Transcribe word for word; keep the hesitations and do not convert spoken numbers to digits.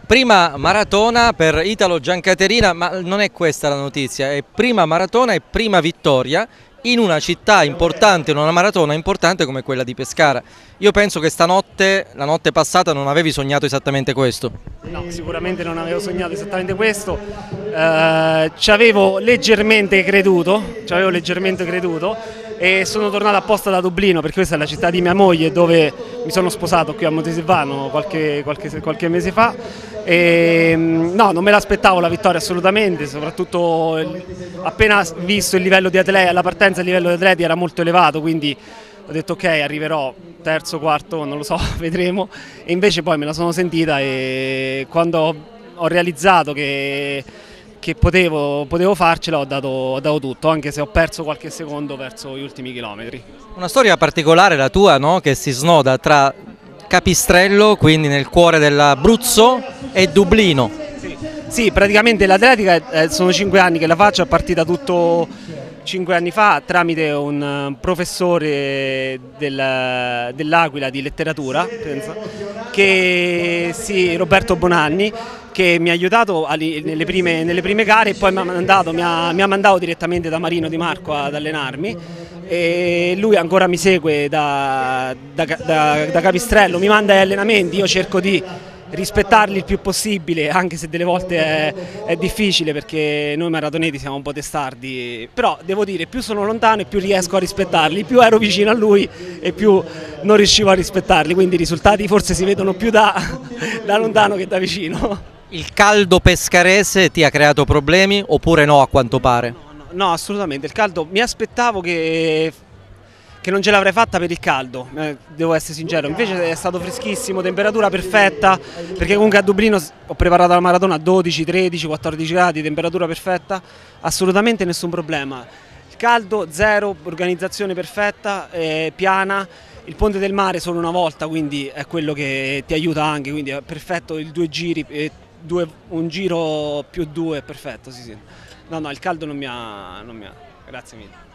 Prima maratona per Italo Giancaterina, ma non è questa la notizia, è prima maratona e prima vittoria in una città importante, in una maratona importante come quella di Pescara. Io penso che stanotte, la notte passata, non avevi sognato esattamente questo. No, sicuramente non avevo sognato esattamente questo, eh, ci avevo leggermente creduto, ci avevo leggermente creduto e sono tornato apposta da Dublino perché questa è la città di mia moglie dove mi sono sposato qui a Montesilvano qualche, qualche, qualche mese fa e no, non me l'aspettavo la vittoria assolutamente, soprattutto appena visto il livello di atleti, la partenza, il livello di atleti era molto elevato, quindi ho detto ok, arriverò terzo, quarto, non lo so, vedremo, e invece poi me la sono sentita e quando ho realizzato che, che potevo, potevo farcela ho dato, ho dato tutto, anche se ho perso qualche secondo verso gli ultimi chilometri. Una storia particolare la tua, no? Che si snoda tra Capistrello, quindi nel cuore dell'Abruzzo, e Dublino. Sì, sì, praticamente l'atletica eh, sono cinque anni che la faccio, è partita tutto cinque anni fa tramite un professore del, dell'Aquila di letteratura, penso, che, sì, Roberto Bonanni, che mi ha aiutato nelle prime, nelle prime gare e poi mi ha, mandato, mi, ha, mi ha mandato direttamente da Marino Di Marco ad allenarmi e lui ancora mi segue da, da, da, da Capistrello, mi manda agli allenamenti, io cerco di rispettarli il più possibile, anche se delle volte è, è difficile perché noi maratoneti siamo un po' testardi, però devo dire più sono lontano e più riesco a rispettarli, più ero vicino a lui e più non riuscivo a rispettarli, quindi i risultati forse si vedono più da, da lontano che da vicino. Il caldo pescarese ti ha creato problemi oppure no, a quanto pare? No, no, no, assolutamente, il caldo mi aspettavo che che non ce l'avrei fatta per il caldo, eh, devo essere sincero, invece è stato freschissimo, temperatura perfetta, perché comunque a Dublino ho preparato la maratona a dodici, tredici, quattordici gradi, temperatura perfetta, assolutamente nessun problema. Il caldo zero, organizzazione perfetta, eh, piana, il ponte del mare solo una volta, quindi è quello che ti aiuta anche, quindi è perfetto il due giri, eh, due, un giro più due è perfetto, sì, sì. No, no, il caldo non mi ha, non mi ha, grazie mille.